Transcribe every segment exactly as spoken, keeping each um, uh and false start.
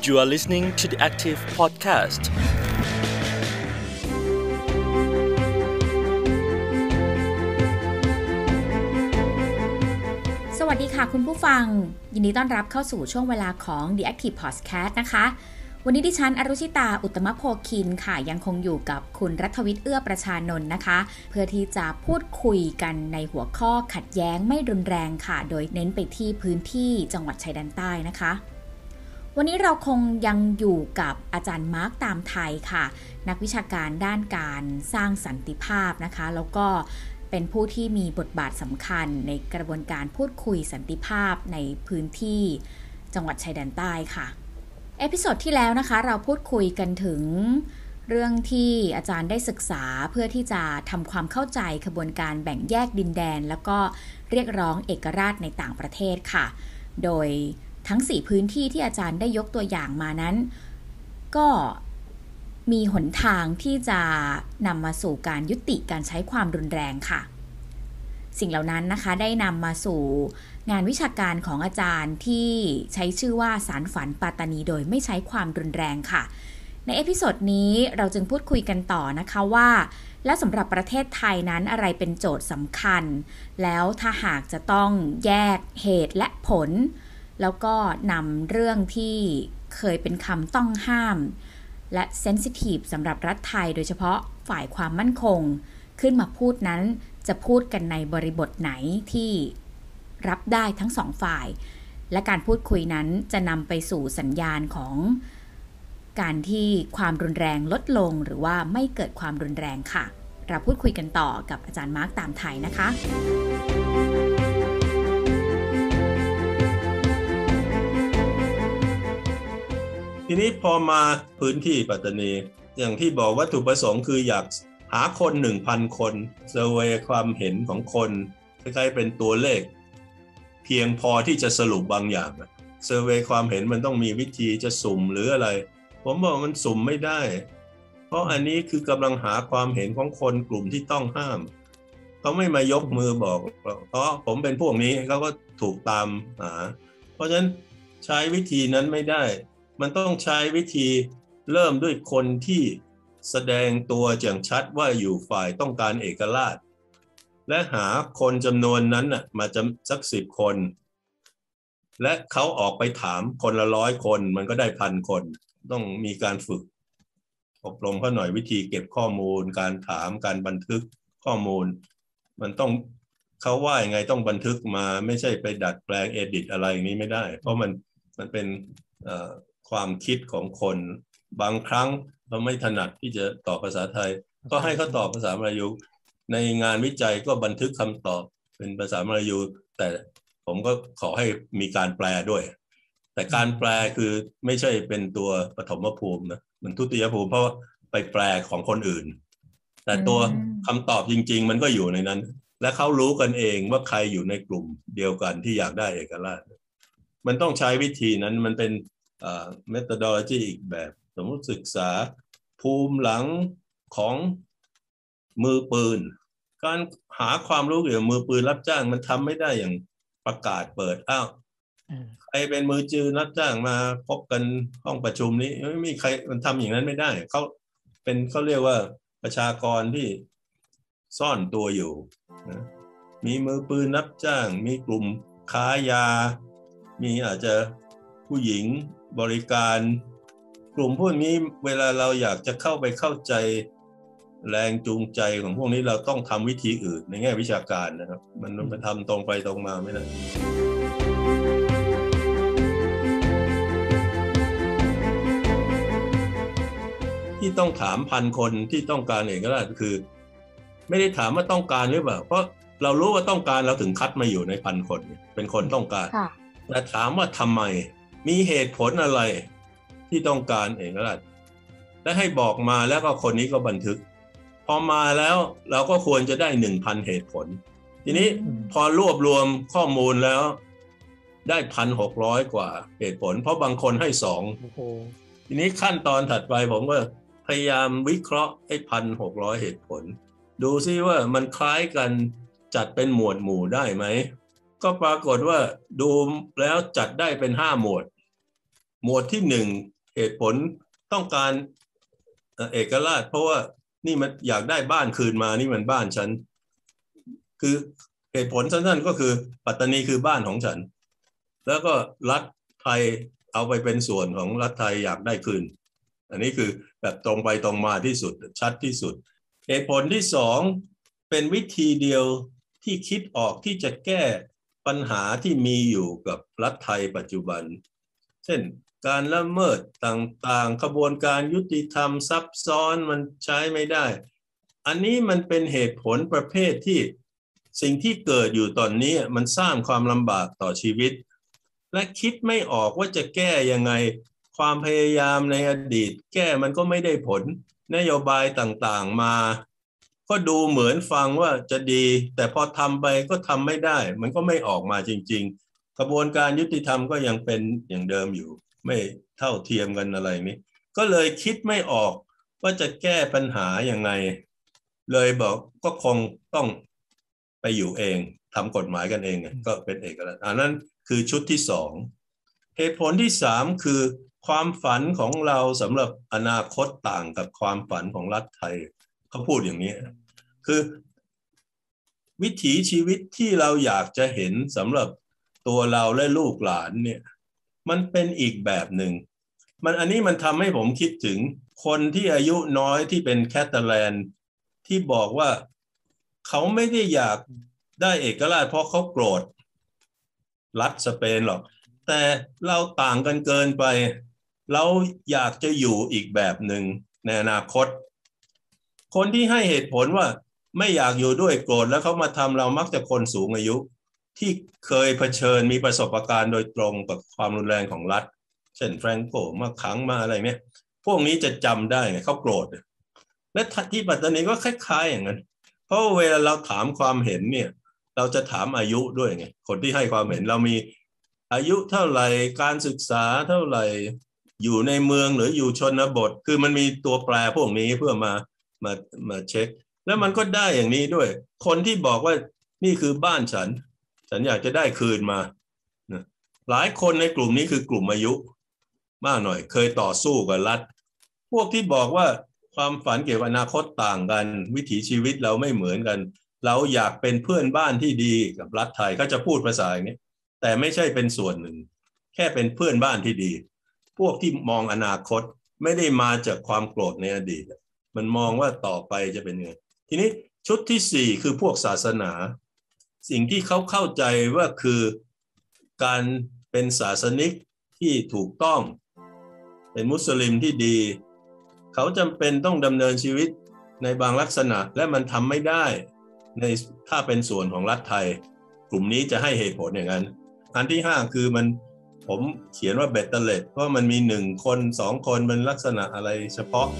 You are listening to the Active Podcast. สวัสดีค่ะคุณผู้ฟังยินดีต้อนรับเข้าสู่ช่วงเวลาของ The Active Podcast นะคะวันนี้ดิฉันอรุชิตาอุตตมโภคินค่ะยังคงอยู่กับคุณรัฐวิทย์เอื้อประชานนท์นะคะเพื่อที่จะพูดคุยกันในหัวข้อขัดแย้งไม่รุนแรงค่ะโดยเน้นไปที่พื้นที่จังหวัดชายแดนใต้นะคะวันนี้เราคงยังอยู่กับอาจารย์มาร์คตามไทยค่ะนักวิชาการด้านการสร้างสันติภาพนะคะแล้วก็เป็นผู้ที่มีบทบาทสำคัญในกระบวนการพูดคุยสันติภาพในพื้นที่จังหวัดชายแดนใต้ค่ะเอพิโซดที่แล้วนะคะเราพูดคุยกันถึงเรื่องที่อาจารย์ได้ศึกษาเพื่อที่จะทำความเข้าใจขบวนการแบ่งแยกดินแดนแล้วก็เรียกร้องเอกราชในต่างประเทศค่ะโดยทั้งสี่พื้นที่ที่อาจารย์ได้ยกตัวอย่างมานั้นก็มีหนทางที่จะนำมาสู่การยุติการใช้ความรุนแรงค่ะสิ่งเหล่านั้นนะคะได้นำมาสู่งานวิชาการของอาจารย์ที่ใช้ชื่อว่าสารฝันปัตตานีโดยไม่ใช้ความรุนแรงค่ะในเอพิโซดนี้เราจึงพูดคุยกันต่อนะคะว่าและสำหรับประเทศไทยนั้นอะไรเป็นโจทย์สำคัญแล้วถ้าหากจะต้องแยกเหตุและผลแล้วก็นำเรื่องที่เคยเป็นคำต้องห้ามและเซนซิทีฟสำหรับรัฐไทยโดยเฉพาะฝ่ายความมั่นคงขึ้นมาพูดนั้นจะพูดกันในบริบทไหนที่รับได้ทั้งสองฝ่ายและการพูดคุยนั้นจะนำไปสู่สัญญาณของการที่ความรุนแรงลดลงหรือว่าไม่เกิดความรุนแรงค่ะเราพูดคุยกันต่อกับอาจารย์มาร์คตามไทยนะคะทีนี้พอมาพื้นที่ปัตตานีอย่างที่บอกวัตถุประสงค์คืออยากหาคน หนึ่งพัน คนเซอร์เวย์ความเห็นของคนคล้ายๆเป็นตัวเลขเพียงพอที่จะสรุปบางอย่างเซอร์เวย์ความเห็นมันต้องมีวิธีจะสุ่มหรืออะไรผมบอกมันสุ่มไม่ได้เพราะอันนี้คือกำลังหาความเห็นของคนกลุ่มที่ต้องห้ามเขาไม่มายกมือบอกเพราะผมเป็นพวกนี้เขาก็ถูกตามหาเพราะฉะนั้นใช้วิธีนั้นไม่ได้มันต้องใช้วิธีเริ่มด้วยคนที่แสดงตัวอย่างชัดว่าอยู่ฝ่ายต้องการเอกราชและหาคนจำนวนนั้นน่ะมาจำสักสิบคนและเขาออกไปถามคนละร้อยคนมันก็ได้พันคนต้องมีการฝึกอบรมเขาหน่อยวิธีเก็บข้อมูลการถามการบันทึกข้อมูลมันต้องเขาว่ายังไงต้องบันทึกมาไม่ใช่ไปดัดแปลงเอดิตอะไรอย่างนี้ไม่ได้เพราะมันมันเป็นเอ่อความคิดของคนบางครั้งเราไม่ถนัดที่จะตอบภาษาไทยก็ให้เขาตอบภาษามลายูในงานวิจัยก็บันทึกคำตอบเป็นภาษามลายูแต่ผมก็ขอให้มีการแปลด้วยแต่การแปลคือไม่ใช่เป็นตัวปฐมภูมินะมันทุติยภูมิเพราะไปแปลของคนอื่นแต่ตัวคำตอบจริงๆมันก็อยู่ในนั้นและเขารู้กันเองว่าใครอยู่ในกลุ่มเดียวกันที่อยากได้เอกราชมันต้องใช้วิธีนั้นมันเป็นอ่า methodology อีกแบบสมมติศึกษาภูมิหลังของมือปืนการหาความรู้เกี่ยวกับมือปืนรับจ้างมันทำไม่ได้อย่างประกาศเปิดอ้าวใครเป็นมือปืนรับจ้างมาพบกันห้องประชุมนี้ไม่มีใครมันทำอย่างนั้นไม่ได้เขาเป็นเขาเรียกว่าประชากรที่ซ่อนตัวอยู่นะมีมือปืนรับจ้างมีกลุ่มค้ายามีอาจจะผู้หญิงบริการกลุ่มพวกนี้เวลาเราอยากจะเข้าไปเข้าใจแรงจูงใจของพวกนี้เราต้องทำวิธีอื่นในแง่วิชาการนะครับมันมันทำตรงไปตรงมาไม่ได้ที่ต้องถามพันคนที่ต้องการเอกราชคือไม่ได้ถามว่าต้องการหรือเปล่าเพราะเรารู้ว่าต้องการเราถึงคัดมาอยู่ในพันคนเป็นคนต้องการแต่ถามว่าทำไมมีเหตุผลอะไรที่ต้องการเอกราชและให้บอกมาแล้วก็คนนี้ก็บันทึกพอมาแล้วเราก็ควรจะได้ หนึ่งพัน เหตุผลทีนี้พอรวบรวมข้อมูลแล้วได้ หนึ่งพันหกร้อย กว่าเหตุผลเพราะบางคนให้สองทีนี้ขั้นตอนถัดไปผมก็พยายามวิเคราะห์ไอ้ หนึ่งพันหกร้อย เหตุผลดูซิว่ามันคล้ายกันจัดเป็นหมวดหมู่ได้ไหมก็ปรากฏว่าดูแล้วจัดได้เป็นห้าหมวดหมวดที่หนึ่งเหตุผลต้องการเอกราชเพราะว่านี่มันอยากได้บ้านคืนมานี่มันบ้านฉันคือเหตุผลสั้นๆก็คือปัตตานีคือบ้านของฉันแล้วก็รัฐไทยเอาไปเป็นส่วนของรัฐไทยอยากได้คืนอันนี้คือแบบตรงไปตรงมาที่สุดชัดที่สุดเหตุผลที่สองเป็นวิธีเดียวที่คิดออกที่จะแก้ปัญหาที่มีอยู่กับรัฐไทยปัจจุบันเช่นการละเมิดต่างๆขบวนการยุติธรรมซับซ้อนมันใช้ไม่ได้อันนี้มันเป็นเหตุผลประเภทที่สิ่งที่เกิดอยู่ตอนนี้มันสร้างความลำบากต่อชีวิตและคิดไม่ออกว่าจะแก้ยังไงความพยายามในอดีตแก้มันก็ไม่ได้ผลนโยบายต่างๆมาก็ดูเหมือนฟังว่าจะดีแต่พอทำไปก็ทำไม่ได้มันก็ไม่ออกมาจริงๆกระบวนการยุติธรรมก็ยังเป็นอย่างเดิมอยู่ไม่เท่าเทียมกันอะไรนี้ก็เลยคิดไม่ออกว่าจะแก้ปัญหายังไงเลยบอกก็คงต้องไปอยู่เองทำกฎหมายกันเองก็เป็นเอกราชอันนั้นคือชุดที่สองเหตุผลที่สามคือความฝันของเราสำหรับอนาคตต่างกับความฝันของรัฐไทยเขาพูดอย่างนี้คือวิถีชีวิตที่เราอยากจะเห็นสำหรับตัวเราและลูกหลานเนี่ยมันเป็นอีกแบบหนึ่งมันอันนี้มันทำให้ผมคิดถึงคนที่อายุน้อยที่เป็นแคตาแลนที่บอกว่าเขาไม่ได้อยากได้เอกราชเพราะเขาโกรธรัฐสเปนหรอกแต่เราต่างกันเกินไปเราอยากจะอยู่อีกแบบหนึ่งในอนาคตคนที่ให้เหตุผลว่าไม่อยากอยู่ด้วยโกรธแล้วเขามาทำเรามักจะคนสูงอายุที่เคยเผชิญมีประสบการณ์โดยตรงกับความรุนแรงของรัฐเช่นแฟรงโกมาขังมาอะไรเนี่ยพวกนี้จะจำได้ไงเขาโกรธและที่ปัตตานีก็คล้ายๆอย่างนั้นเพราะเวลาเราถามความเห็นเนี่ยเราจะถามอายุด้วยไงคนที่ให้ความเห็นเรามีอายุเท่าไหร่การศึกษาเท่าไหร่อยู่ในเมืองหรืออยู่ชนบทคือมันมีตัวแปรพวกนี้เพื่อมามามาเช็คแล้วมันก็ได้อย่างนี้ด้วยคนที่บอกว่านี่คือบ้านฉันฉันอยากจะได้คืนมาหลายคนในกลุ่มนี้คือกลุ่มอายุมากหน่อยเคยต่อสู้กับรัฐพวกที่บอกว่าความฝันเกี่ยวกับอนาคตต่างกันวิถีชีวิตเราไม่เหมือนกันเราอยากเป็นเพื่อนบ้านที่ดีกับรัฐไทยเขาจะพูดภาษาอย่างนี้แต่ไม่ใช่เป็นส่วนหนึ่งแค่เป็นเพื่อนบ้านที่ดีพวกที่มองอนาคตไม่ได้มาจากความโกรธในอดีตมันมองว่าต่อไปจะเป็นยังไงทีนี้ชุดที่สี่คือพวกศาสนาสิ่งที่เขาเข้าใจว่าคือการเป็นศาสนิกที่ถูกต้องเป็นมุสลิมที่ดีเขาจำเป็นต้องดำเนินชีวิตในบางลักษณะและมันทำไม่ได้ในถ้าเป็นส่วนของรัฐไทยกลุ่มนี้จะให้เหตุผลอย่างนั้นอันที่ห้าคือมันผมเขียนว่าเบตเตอร์เลตเพราะมันมีหนึ่งคนสองคนเป็นลักษณะอะไรเฉพาะ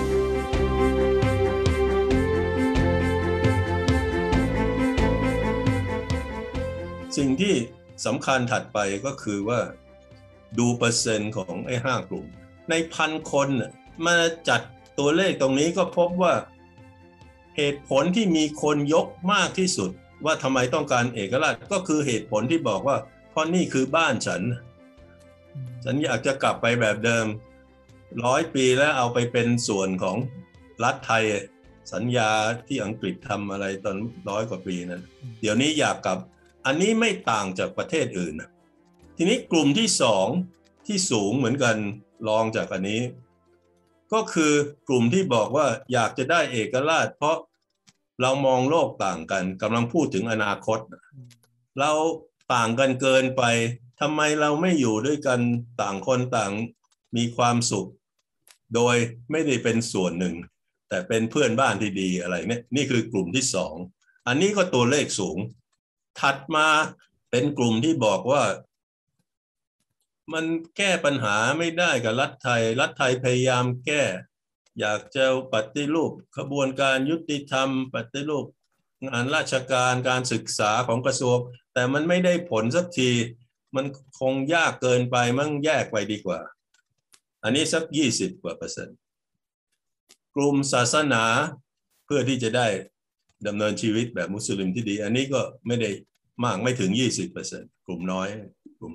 สิ่งที่สำคัญถัดไปก็คือว่าดูเปอร์เซ็นต์ของไอ้ห้ากลุ่มในพันคนมาจัดตัวเลขตรงนี้ก็พบว่าเหตุผลที่มีคนยกมากที่สุดว่าทำไมต้องการเอกราชก็คือเหตุผลที่บอกว่าเพราะนี่คือบ้านฉันฉันอยากจะกลับไปแบบเดิมร้อยปีแล้วเอาไปเป็นส่วนของรัฐไทยสัญญาที่อังกฤษทำอะไรตอนร้อยกว่าปีนั้นเดี๋ยวนี้อยากกลับอันนี้ไม่ต่างจากประเทศอื่นทีนี้กลุ่มที่สองที่สูงเหมือนกันรองจากอันนี้ก็คือกลุ่มที่บอกว่าอยากจะได้เอกราชเพราะเรามองโลกต่างกันกำลังพูดถึงอนาคตเราต่างกันเกินไปทำไมเราไม่อยู่ด้วยกันต่างคนต่างมีความสุขโดยไม่ได้เป็นส่วนหนึ่งแต่เป็นเพื่อนบ้านที่ดีอะไรเนี่ยนี่คือกลุ่มที่สองอันนี้ก็ตัวเลขสูงถัดมาเป็นกลุ่มที่บอกว่ามันแก้ปัญหาไม่ได้กับรัฐไทยรัฐไทยพยายามแก้อยากจะปฏิรูปกระบวนการยุติธรรมปฏิรูปงานราชการการศึกษาของกระทรวงแต่มันไม่ได้ผลสักทีมันคงยากเกินไปมั่งแยกไปดีกว่าอันนี้สักยี่สิบกว่าเปอร์เซ็นต์กลุ่มศาสนาเพื่อที่จะได้ดำเนินชีวิตแบบมุสลิมที่ดีอันนี้ก็ไม่ได้มากไม่ถึง ยี่สิบเปอร์เซ็นต์ กลุ่มน้อยกลุ่ม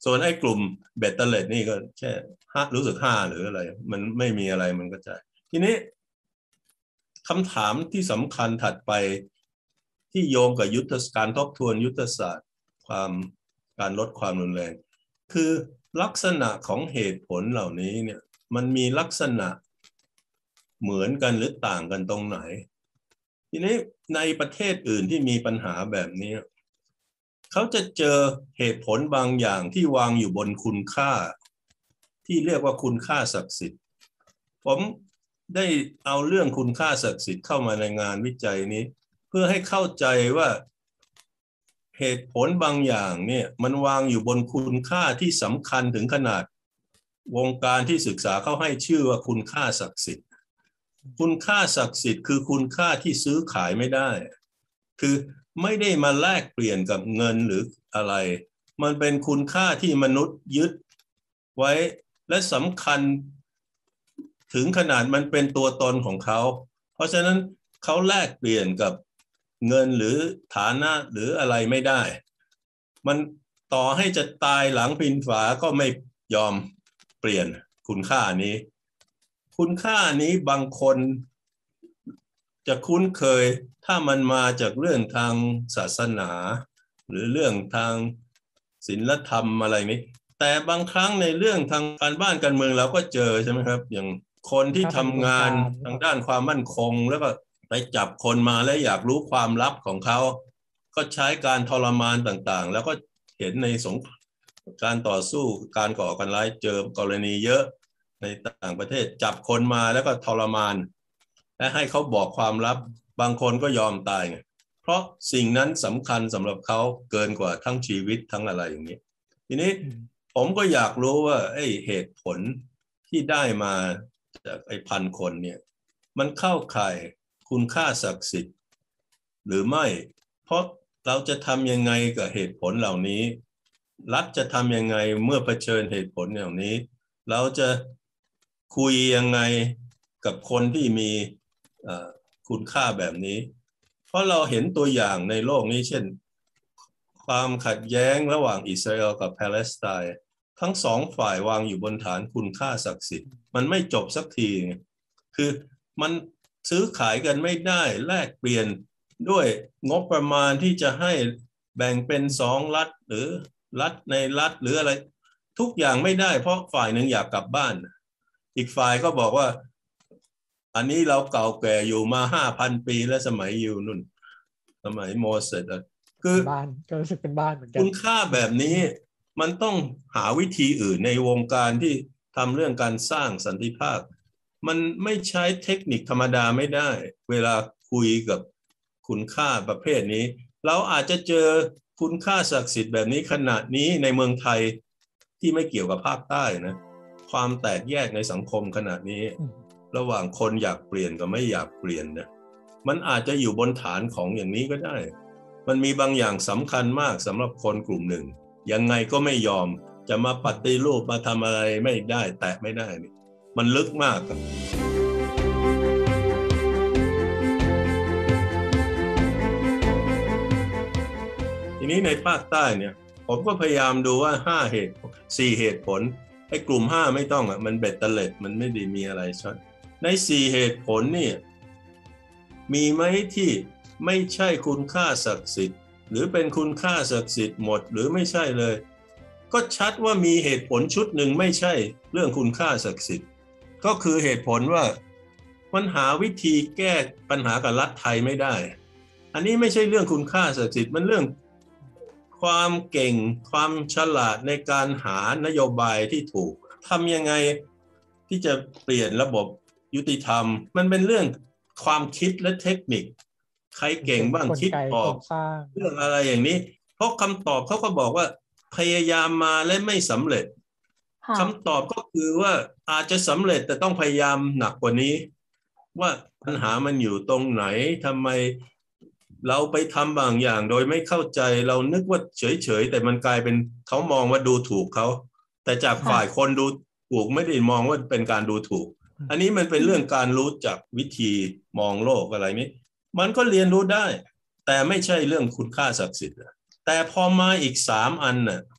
ส่วนไอ้กลุ่มเบตเตอร์เลดนี่ก็แค่ห้ารู้สึกห้าหรืออะไรมันไม่มีอะไรมันก็จ่ายทีนี้คำถามที่สำคัญถัดไปที่โยงกับยุทธการทบทวนยุทธศาสตร์ความการลดความรุนแรงคือลักษณะของเหตุผลเหล่านี้เนี่ยมันมีลักษณะเหมือนกันหรือต่างกันตรงไหนทีนี้ในประเทศอื่นที่มีปัญหาแบบนี้เขาจะเจอเหตุผลบางอย่างที่วางอยู่บนคุณค่าที่เรียกว่าคุณค่าศักดิ์สิทธิ์ผมได้เอาเรื่องคุณค่าศักดิ์สิทธิ์เข้ามาในงานวิจัยนี้เพื่อให้เข้าใจว่าเหตุผลบางอย่างเนี่ยมันวางอยู่บนคุณค่าที่สำคัญถึงขนาดวงการที่ศึกษาเขาให้ชื่อว่าคุณค่าศักดิ์สิทธิ์คุณค่าศักดิ์สิทธิ์คือคุณค่าที่ซื้อขายไม่ได้คือไม่ได้มาแลกเปลี่ยนกับเงินหรืออะไรมันเป็นคุณค่าที่มนุษย์ยึดไว้และสำคัญถึงขนาดมันเป็นตัวตนของเขาเพราะฉะนั้นเขาแลกเปลี่ยนกับเงินหรือฐานะหรืออะไรไม่ได้มันต่อให้จะตายหลังพินฝาก็ไม่ยอมเปลี่ยนคุณค่านี้คุณค่านี้บางคนจะคุ้นเคยถ้ามันมาจากเรื่องทางศาสนาหรือเรื่องทางศีลธรรมอะไรนี้แต่บางครั้งในเรื่องทางการบ้านการเมืองเราก็เจอใช่ไหมครับอย่างคนที่ทำงานทางด้านความมั่นคงแล้วก็ไปจับคนมาและอยากรู้ความลับของเขาก็ใช้การทรมานต่างๆแล้วก็เห็นในสงการต่อสู้การก่อการร้ายเจอกรณีเยอะในต่างประเทศจับคนมาแล้วก็ทรมานและให้เขาบอกความลับบางคนก็ยอมตายไงเพราะสิ่งนั้นสำคัญสำหรับเขาเกินกว่าทั้งชีวิตทั้งอะไรอย่างนี้ทีนี้ผมก็อยากรู้ว่าไอ้เหตุผลที่ได้มาจากไอ้พันคนเนี่ยมันเข้าข่ายคุณค่าศักดิ์สิทธิ์หรือไม่เพราะเราจะทำยังไงกับเหตุผลเหล่านี้รัฐจะทำยังไงเมื่อเผชิญเหตุผลเหล่านี้เราจะคุยยังไงกับคนที่มีคุณค่าแบบนี้เพราะเราเห็นตัวอย่างในโลกนี้เช่นความขัดแย้งระหว่างอิสราเอลกับปาเลสไตน์ทั้งสองฝ่ายวางอยู่บนฐานคุณค่าศักดิ์สิทธิ์มันไม่จบสักทีคือมันซื้อขายกันไม่ได้แลกเปลี่ยนด้วยงบประมาณที่จะให้แบ่งเป็นสองรัฐหรือรัฐในรัฐหรืออะไรทุกอย่างไม่ได้เพราะฝ่ายหนึ่งอยากกลับบ้านอีกฝ่ายก็บอกว่าอันนี้เราเก่าแก่อยู่มา ห้าพัน ปีและสมัยยูนุ่นสมัยโมเสสคือบ้านก็รู้สึกเป็นบ้านเหมือนกันคุณค่าแบบนี้มันต้องหาวิธีอื่นในวงการที่ทำเรื่องการสร้างสันติภาพมันไม่ใช้เทคนิคธรรมดาไม่ได้เวลาคุยกับคุณค่าประเภทนี้เราอาจจะเจอคุณค่าศักดิ์สิทธิ์แบบนี้ขนาดนี้ในเมืองไทยที่ไม่เกี่ยวกับภาคใต้นะความแตกแยกในสังคมขนาดนี้ระหว่างคนอยากเปลี่ยนกับไม่อยากเปลี่ยนเนี่ยมันอาจจะอยู่บนฐานของอย่างนี้ก็ได้มันมีบางอย่างสำคัญมากสำหรับคนกลุ่มหนึ่งยังไงก็ไม่ยอมจะมาปฏิรูปมาทำอะไรไม่ได้แตะไม่ได้นี่มันลึกมากครับทีนี้ในภาคใต้เนี่ยผมก็พยายามดูว่าห้าเหตุสี่เหตุผลไอ้กลุ่มห้าไม่ต้องอ่ะมันเบ็ดเตล็ดมันไม่ได้มีอะไรชัดในสี่เหตุผลนี่มีไหมที่ไม่ใช่คุณค่าศักดิ์สิทธิ์หรือเป็นคุณค่าศักดิ์สิทธิ์หมดหรือไม่ใช่เลยก็ชัดว่ามีเหตุผลชุดหนึ่งไม่ใช่เรื่องคุณค่าศักดิ์สิทธิ์ก็คือเหตุผลว่ามันหาวิธีแก้ปัญหากับรัฐไทยไม่ได้อันนี้ไม่ใช่เรื่องคุณค่าศักดิ์สิทธิ์มันเรื่องความเก่งความฉลาดในการหานโยบายที่ถูกทำยังไงที่จะเปลี่ยนระบบยุติธรรมมันเป็นเรื่องความคิดและเทคนิคใครเก่งบ้างคิดออกเรื่องอะไรอย่างนี้เพราะคำตอบเขาก็บอกว่าพยายามมาและไม่สำเร็จคำตอบก็คือว่าอาจจะสำเร็จแต่ต้องพยายามหนักกว่านี้ว่าปัญหามันอยู่ตรงไหนทำไมเราไปทำบางอย่างโดยไม่เข้าใจเรานึกว่าเฉยๆแต่มันกลายเป็นเขามองว่าดูถูกเขาแต่จากฝ่ายคนดูถูกไม่ได้มองว่าเป็นการดูถูกอันนี้มันเป็นเรื่องการรู้จักวิธีมองโลกอะไรนี้มันก็เรียนรู้ได้แต่ไม่ใช่เรื่องคุณค่าศักดิ์สิทธิ์แต่พอมาอีกสามอันน่ะ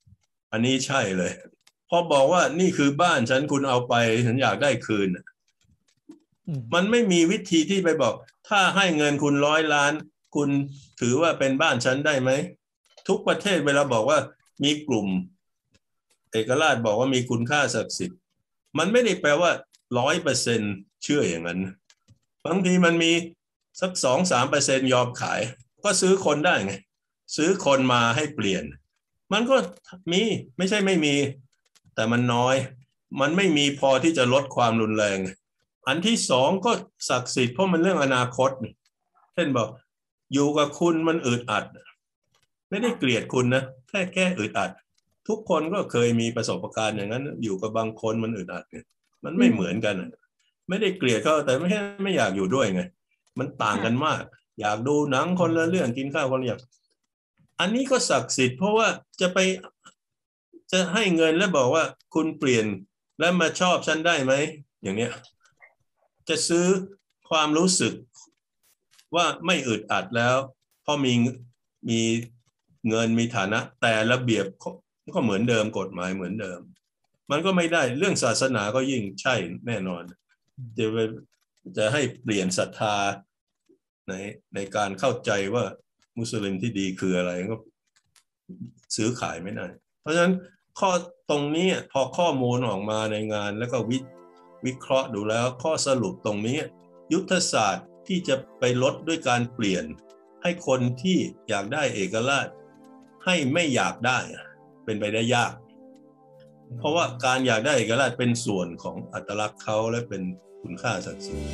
อันนี้ใช่เลยพอบอกว่านี่คือบ้านฉันคุณเอาไปฉันอยากได้คืนมันไม่มีวิธีที่ไปบอกถ้าให้เงินคุณร้อยล้านคุณถือว่าเป็นบ้านฉันได้ไหมทุกประเทศเวลาบอกว่ามีกลุ่มเอกราชบอกว่ามีคุณค่าศักดิ์สิทธิ์มันไม่ได้แปลว่าร้อยเปอร์เซ็นต์เชื่ออย่างนั้นบางทีมันมีสักสองสามเปอร์เซ็นต์ยอมขายก็ซื้อคนได้ไงซื้อคนมาให้เปลี่ยนมันก็มีไม่ใช่ไม่มีแต่มันน้อยมันไม่มีพอที่จะลดความรุนแรงอันที่สองก็ศักดิ์สิทธิ์เพราะมันเรื่องอนาคตเช่นบอกอยู่กับคุณมันอึดอัดไม่ได้เกลียดคุณนะแค่แค่อึดอัดทุกคนก็เคยมีประสบการณ์อย่างนั้นอยู่กับบางคนมันอึดอัดเนี่ยมันไม่เหมือนกันไม่ได้เกลียดเขาแต่ไม่ไม่อยากอยู่ด้วยไงมันต่างกันมากอยากดูหนังคนละเรื่องกินข้าวคนละอย่างอันนี้ก็ศักดิ์สิทธิ์เพราะว่าจะไปจะให้เงินแล้วบอกว่าคุณเปลี่ยนแล้วมาชอบฉันได้ไหมอย่างเนี้ยจะซื้อความรู้สึกว่าไม่อึดอัดแล้วเพราะมีมีเงินมีฐานะแต่ระเบียบก็เหมือนเดิมกฎหมายเหมือนเดิมมันก็ไม่ได้เรื่องศาสนาก็ยิ่งใช่แน่นอนจะไปจะให้เปลี่ยนศรัทธาในในการเข้าใจว่ามุสลิมที่ดีคืออะไรก็ซื้อขายไม่ได้เพราะฉะนั้นข้อตรงนี้พอข้อมูลออกมาในงานแล้วก็วิวิเคราะห์ดูแล้วข้อสรุปตรงนี้ยุทธศาสตร์ที่จะไปลดด้วยการเปลี่ยนให้คนที่อยากได้เอกราชให้ไม่อยากได้เป็นไปได้ยากเพราะว่าการอยากได้เอกราชเป็นส่วนของอัตลักษณ์เขาและเป็นคุณค่าศักดิ์สิทธิ์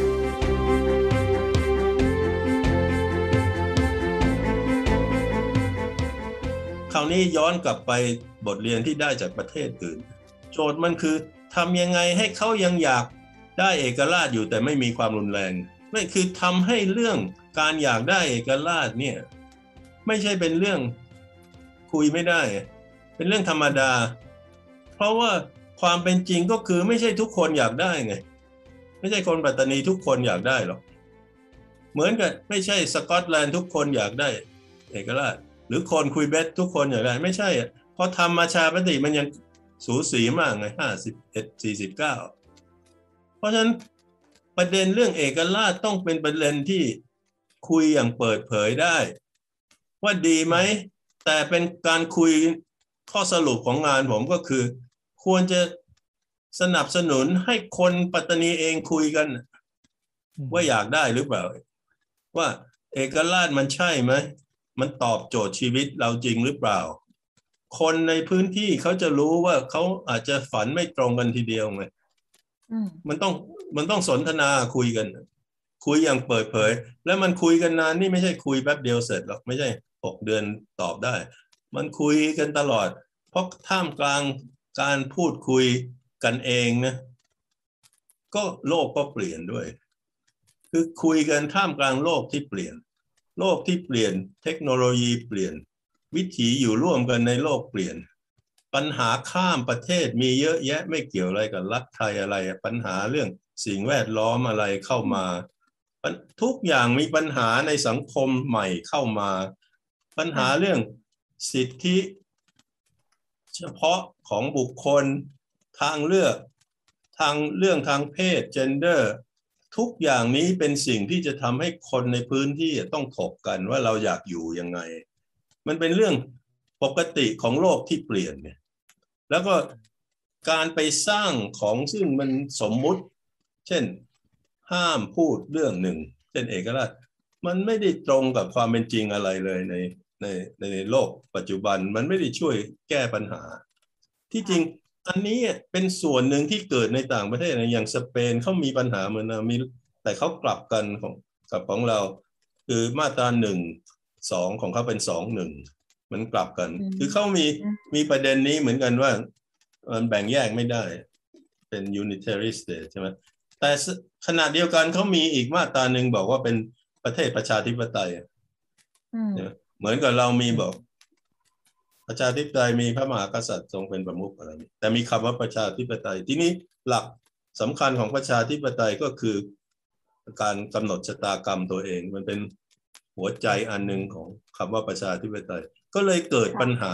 คราวนี้ย้อนกลับไปบทเรียนที่ได้จากประเทศอื่นโจทย์มันคือทำยังไงให้เขายังอยากได้เอกราชอยู่แต่ไม่มีความรุนแรงนั่นคือทำให้เรื่องการอยากได้เอกราชเนี่ยไม่ใช่เป็นเรื่องคุยไม่ได้เป็นเรื่องธรรมดาเพราะว่าความเป็นจริงก็คือไม่ใช่ทุกคนอยากได้ไงไม่ใช่คนปัตตานีทุกคนอยากได้หรอกเหมือนกับไม่ใช่สกอตแลนด์ทุกคนอยากได้เอกราชหรือคนคุยเบสทุกคนอยากได้ไม่ใช่อ่ะพอทำมาชาปฏิมันยังสูสีมากไงห้าสิบเอ็ด สี่สิบเก้าเพราะฉะนั้นประเด็นเรื่องเอกราชต้องเป็นประเด็นที่คุยอย่างเปิดเผยได้ว่าดีไหมแต่เป็นการคุยข้อสรุปของงานผมก็คือควรจะสนับสนุนให้คนปัตตานีเองคุยกันว่าอยากได้หรือเปล่าว่าเอกราชมันใช่ไหมมันตอบโจทย์ชีวิตเราจริงหรือเปล่าคนในพื้นที่เขาจะรู้ว่าเขาอาจจะฝันไม่ตรงกันทีเดียวไงมันต้องมันต้องสนทนาคุยกันคุยอย่างเปิดเผยแล้วมันคุยกันนานนี่ไม่ใช่คุยแป๊บเดียวเสร็จหรอกไม่ใช่หกเดือนตอบได้มันคุยกันตลอดเพราะท่ามกลางการพูดคุยกันเองนะก็โลกก็เปลี่ยนด้วยคือคุยกันท่ามกลางโลกที่เปลี่ยนโลกที่เปลี่ยนเทคโนโลยีเปลี่ยนวิถีอยู่ร่วมกันในโลกเปลี่ยนปัญหาข้ามประเทศมีเยอะแยะไม่เกี่ยวอะไรกับรัฐไทยอะไรปัญหาเรื่องสิ่งแวดล้อมอะไรเข้ามาทุกอย่างมีปัญหาในสังคมใหม่เข้ามาปัญหาเรื่องสิทธิเฉพาะของบุคคลทางเลือกทางเรื่องทางเพศ gender ทุกอย่างนี้เป็นสิ่งที่จะทำให้คนในพื้นที่ต้องถกกันว่าเราอยากอยู่ยังไงมันเป็นเรื่องปกติของโลกที่เปลี่ยนเนี่ยแล้วก็การไปสร้างของซึ่งมันสมมุติเช่นห้ามพูดเรื่องหนึ่งเช่นเอกราชมันไม่ได้ตรงกับความเป็นจริงอะไรเลยในในในโลกปัจจุบันมันไม่ได้ช่วยแก้ปัญหาที่จริงอันนี้เป็นส่วนหนึ่งที่เกิดในต่างประเทศอย่างสเปนเขามีปัญหาเหมือนนะมีแต่เขากลับกันของกับของเราคือมาตราหนึ่งสองของเขาเป็นสองหนึ่งมันกลับกันคือเขามีมีประเด็นนี้เหมือนกันว่ามันแบ่งแยกไม่ได้เป็น unitary state ใช่ไหมแต่ขณะเดียวกันเขามีอีกมาตราหนึ่งบอกว่าเป็นประเทศประชาธิปไตยเหมือนกับเรามีบอกประชาธิปไตยมีพระมหากษัตริย์ทรงเป็นประมุขอะไรนี้แต่มีคำว่าประชาธิปไตยที่นี้หลักสำคัญของประชาธิปไตยก็คือการกำหนดชะตากรรมตัวเองมันเป็นหัวใจอันหนึ่งของคำว่าประชาธิปไตยก็เลยเกิดปัญหา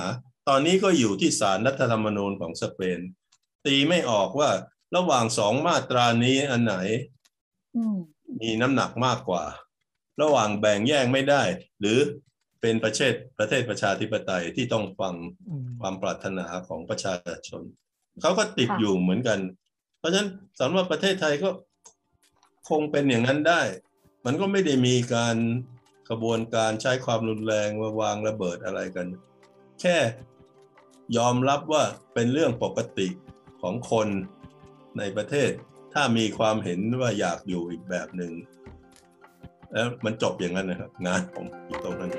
ตอนนี้ก็อยู่ที่ศาลรัฐธรรมนูญของสเปนตีไม่ออกว่าระหว่างสองมาตรานี้อันไหนมีน้ำหนักมากกว่าระหว่างแบ่งแยกไม่ได้หรือเป็นประเทศประเทศประชาธิปไตยที่ต้องฟังความปรารถนาของประชาชนเขาก็ติดอยู่เหมือนกันเพราะฉะนั้นสำหรับประเทศไทยก็คงเป็นอย่างนั้นได้มันก็ไม่ได้มีการกระบวนการใช้ความรุนแรงวางระเบิดอะไรกันแค่ยอมรับว่าเป็นเรื่องปกติของคนในประเทศถ้ามีความเห็นว่าอยากอยู่อีกแบบหนึ่งแล้วมันจบอย่างนั้นนะครับงานผมอยู่ตรงนั้น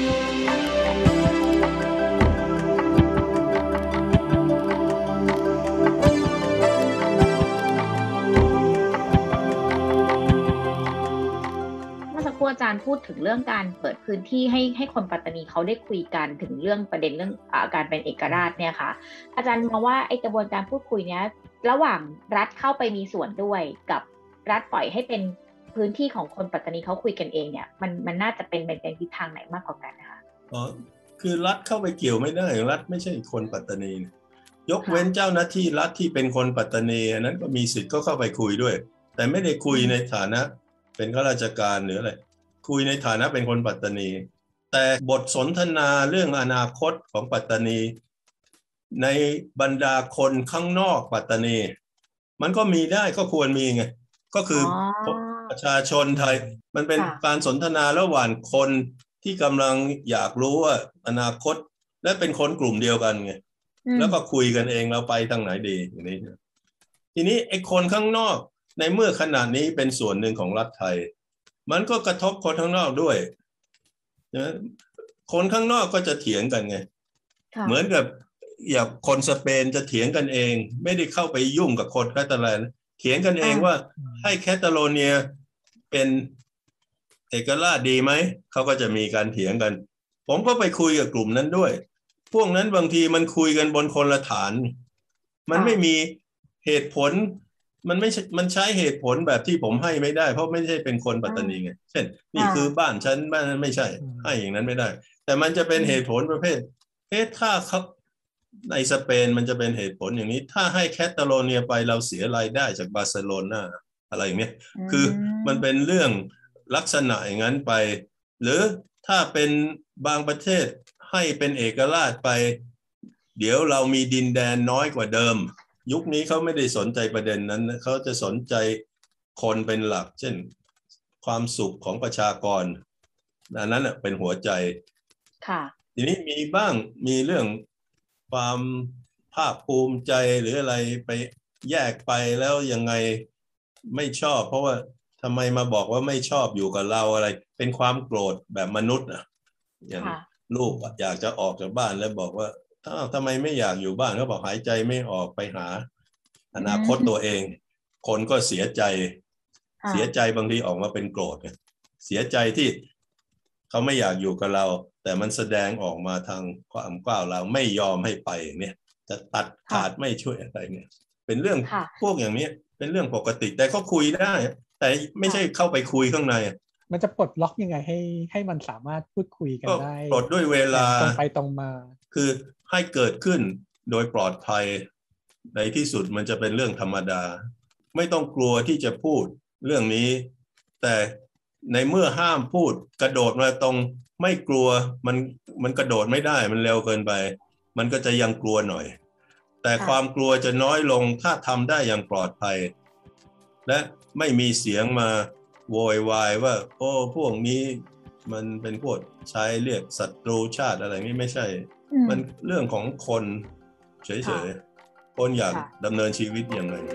อาจารย์พูดถึงเรื่องการเปิดพื้นที่ให้ให้คนปัตตานีเขาได้คุยกันถึงเรื่องประเด็นเรื่องอาการเป็นเอกราชเนี่ยค่ะอาจารย์มองว่าไอ้กระบวนการพูดคุยเนี้ยระหว่างรัฐเข้าไปมีส่วนด้วยกับรัฐปล่อยให้เป็นพื้นที่ของคนปัตตานีเขาคุยกันเองเนี่ยมันมันน่าจะเป็นเป็นทิศทางไหนมากกว่ากันนะคะอ๋อคือรัฐเข้าไปเกี่ยวไม่ได้รัฐไม่ใช่คนปัตตานียกเว้นเจ้าหน้าที่รัฐที่เป็นคนปัตตานีอันนั้นก็มีสิทธิ์ก็เข้าไปคุยด้วยแต่ไม่ได้คุยในฐานะเป็นข้าราชการหรืออะไรคุยในฐานะเป็นคนปัตตานีแต่บทสนทนาเรื่องอนาคตของปัตตานีในบรรดาคนข้างนอกปัตตานีมันก็มีได้ก็ควรมีไงก็คือประชาชนไทยมันเป็นการสนทนาระหว่างคนที่กำลังอยากรู้ว่าอนาคตและเป็นคนกลุ่มเดียวกันไงแล้วก็คุยกันเองเราไปทางไหนดีอย่างนี้ทีนี้ไอ้คนข้างนอกในเมื่อขนาดนี้เป็นส่วนหนึ่งของรัฐไทยมันก็กระทบคนข้างนอกด้วยนะคนข้างนอกก็จะเถียงกันไงเหมือนกับอย่างคนสเปนจะเถียงกันเองไม่ได้เข้าไปยุ่งกับคนแคตาลันเถียงกันเองว่าให้แคตาโลเนียเป็นเอกราชดีไหมเขาก็จะมีการเถียงกันผมก็ไปคุยกับกลุ่มนั้นด้วยพวกนั้นบางทีมันคุยกันบนคนละฐานมันไม่มีเหตุผลมันไม่มันใช้เหตุผลแบบที่ผมให้ไม่ได้เพราะไม่ใช่เป็นคนปัตตานีไงเช่นนี่คือบ้านฉันบ้านนั้นไม่ใช่ให้อย่างนั้นไม่ได้แต่มันจะเป็นเหตุผลประเภทเอ๊ะถ้าเขาในสเปนมันจะเป็นเหตุผลอย่างนี้ถ้าให้แคตาโลเนียไปเราเสียรายได้จากบาร์เซโลนาอะไรอย่างนี้คือมันเป็นเรื่องลักษณะอย่างนั้นไปหรือถ้าเป็นบางประเทศให้เป็นเอกราชไปเดี๋ยวเรามีดินแดนน้อยกว่าเดิมยุคนี้เขาไม่ได้สนใจประเด็นนั้นเขาจะสนใจคนเป็นหลักเช่นความสุขของประชากรอันนั้นเป็นหัวใจค่ะทีนี้มีบ้างมีเรื่องความภาคภูมิใจหรืออะไรไปแยกไปแล้วยังไงไม่ชอบเพราะว่าทำไมมาบอกว่าไม่ชอบอยู่กับเราอะไรเป็นความโกรธแบบมนุษย์อ่ะอย่างลูกอยากจะออกจากบ้านแล้วบอกว่าถ้าทำไมไม่อยากอยู่บ้านเขาบอกหายใจไม่ออกไปหาอนาคตตัวเองคนก็เสียใจเสียใจบางทีออกมาเป็นโกรธเสียใจที่เขาไม่อยากอยู่กับเราแต่มันแสดงออกมาทางความกล้าเราไม่ยอมให้ไปเนี่ยจะตัดขาดไม่ช่วยอะไรเนี่ยเป็นเรื่องพวกอย่างนี้เป็นเรื่องปกติแต่เขาคุยได้แต่ไม่ใช่เข้าไปคุยข้างในมันจะปลดล็อกยังไงให้ให้มันสามารถพูดคุยกันได้ปลดด้วยเวลาตรงไปตรงมาคือให้เกิดขึ้นโดยปลอดภัยในที่สุดมันจะเป็นเรื่องธรรมดาไม่ต้องกลัวที่จะพูดเรื่องนี้แต่ในเมื่อห้ามพูดกระโดดมาตรงไม่กลัวมันมันกระโดดไม่ได้มันเร็วเกินไปมันก็จะยังกลัวหน่อยแต่ความกลัวจะน้อยลงถ้าทำได้อย่างปลอดภัยและไม่มีเสียงมาโวยวายว่าโอ้พวกนี้มันเป็นพวกใช้เรียกศัตรูชาติอะไรนี่ไม่ใช่มันเรื่องของคนเฉยๆคนอยากดำเนินชีวิตยังไง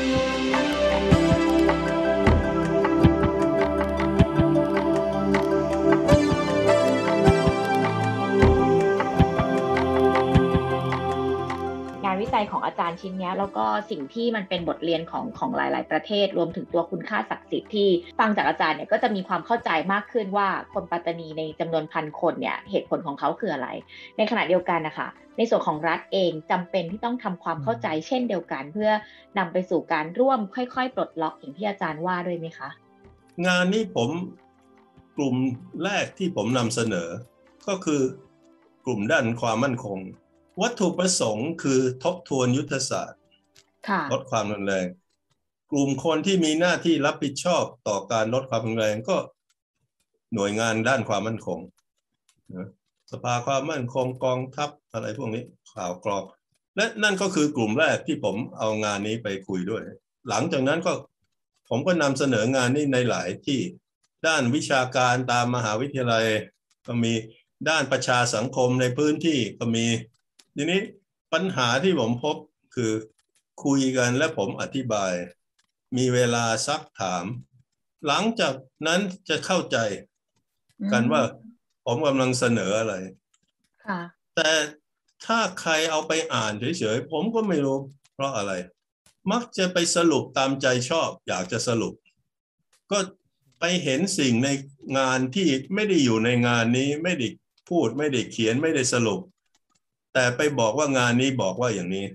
วิจัยของอาจารย์ชิ้นนี้แล้วก็สิ่งที่มันเป็นบทเรียนของของหลายๆประเทศรวมถึงตัวคุณค่าศักดิ์สิทธิ์ที่ฟังจากอาจารย์เนี่ยก็จะมีความเข้าใจมากขึ้นว่าคนปัตตานีในจำนวนพันคนเนี่ยเหตุผลของเขาคืออะไรในขณะเดียวกันนะคะในส่วนของรัฐเองจำเป็นที่ต้องทำความเข้าใจเช่นเดียวกันเพื่อนำไปสู่การร่วมค่อยๆปลดล็อกอย่างที่อาจารย์ว่าด้วยไหมคะงานนี้ผมกลุ่มแรกที่ผมนำเสนอก็คือกลุ่มด้านความมั่นคงวัตถุประสงค์คือทบทวนยุทธศาสตร์ลดความรุนแรงกลุ่มคนที่มีหน้าที่รับผิดชอบต่อการลดความรุนแรงก็หน่วยงานด้านความมั่นคงนะสภาความมั่นคงกองทัพอะไรพวกนี้ข่าวกรองและนั่นก็คือกลุ่มแรกที่ผมเอางานนี้ไปคุยด้วยหลังจากนั้นก็ผมก็นำเสนองานนี้ในหลายที่ด้านวิชาการตามมหาวิทยาลัยก็มีด้านประชาสังคมในพื้นที่ก็มีทีนี้ปัญหาที่ผมพบคือคุยกันและผมอธิบายมีเวลาซักถามหลังจากนั้นจะเข้าใจกันว่าผมกำลังเสนออะไรแต่ถ้าใครเอาไปอ่านเฉยๆผมก็ไม่รู้เพราะอะไรมักจะไปสรุปตามใจชอบอยากจะสรุปก็ไปเห็นสิ่งในงานที่ไม่ได้อยู่ในงานนี้ไม่ได้พูดไม่ได้เขียนไม่ได้สรุปแต่ไปบอกว่างานนี้บอกว่าอย่างนี้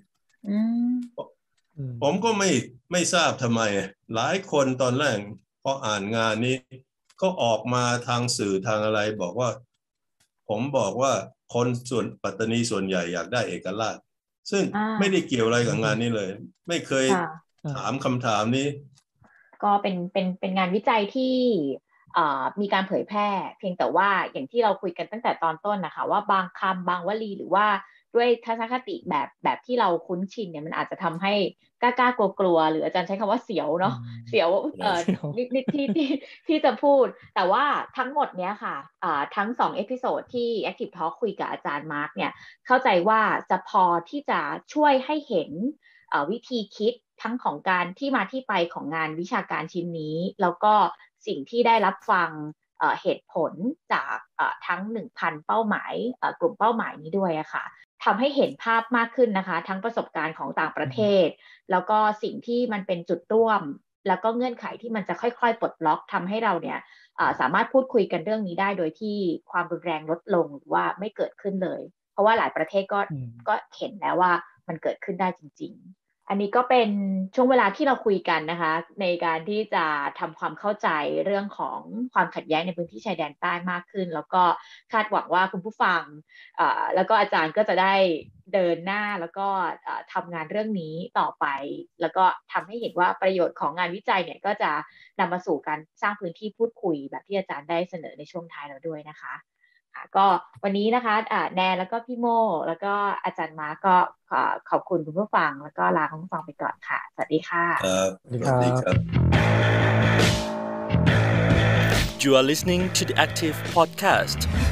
ผมก็ไม่ไม่ทราบทำไมหลายคนตอนแรกพออ่านงานนี้ก็ออกมาทางสื่อทางอะไรบอกว่าผมบอกว่าคนส่วนปัตตานีส่วนใหญ่อยากได้เอกราชซึ่งไม่ได้เกี่ยวอะไรกับงานนี้เลยไม่เคยถามคำถามนี้ก็เป็นเป็นเป็นงานวิจัยที่มีการเผยแพร่เพียงแต่ว่าอย่างที่เราคุยกันตั้งแต่ตอนต้นนะคะว่าบางคำบางวลีหรือว่าด้วยทัศนคติแบบแบบที่เราคุ้นชินเนี่ยมันอาจจะทำให้กล้ากลัวกลัวหรืออาจารย์ใช้คำว่าเสียวเนาะเสียวเอ่อนิดนิดที่ที่ที่จะพูดแต่ว่าทั้งหมดเนี้ยค่ะอ่าทั้งสองเอพิโซดที่ Active Talk คุยกับอาจารย์มาร์คเนี่ยเข้าใจว่าจะพอที่จะช่วยให้เห็นวิธีคิดทั้งของการที่มาที่ไปของงานวิชาการชิ้นนี้แล้วก็สิ่งที่ได้รับฟังเหตุผลจากทั้ง หนึ่งพัน เป้าหมายกลุ่มเป้าหมายนี้ด้วยอะค่ะทำให้เห็นภาพมากขึ้นนะคะทั้งประสบการณ์ของต่างประเทศแล้วก็สิ่งที่มันเป็นจุดร่วมแล้วก็เงื่อนไขที่มันจะค่อยๆปลดล็อกทำให้เราเนี่ยสามารถพูดคุยกันเรื่องนี้ได้โดยที่ความรุนแรงลดลงหรือว่าไม่เกิดขึ้นเลยเพราะว่าหลายประเทศก็ก็เห็นแล้วว่ามันเกิดขึ้นได้จริงๆอันนี้ก็เป็นช่วงเวลาที่เราคุยกันนะคะในการที่จะทำความเข้าใจเรื่องของความขัดแย้งในพื้นที่ชายแดนใต้มากขึ้นแล้วก็คาดหวังว่าคุณผู้ฟังแล้วก็อาจารย์ก็จะได้เดินหน้าแล้วก็ทำงานเรื่องนี้ต่อไปแล้วก็ทำให้เห็นว่าประโยชน์ของงานวิจัยเนี่ยก็จะนำมาสู่การสร้างพื้นที่พูดคุยแบบที่อาจารย์ได้เสนอในช่วงท้ายเราด้วยนะคะก็วันนี้นะคะแนนแล้วก็พี่โมแล้วก็อาจารย์มาก็ขอบคุณคุณผู้ฟังแล้วก็ลาคุณผู้ฟังไปก่อนค่ะสวัสดีค่ะสวัสดีครับ You are listening to the Active Podcast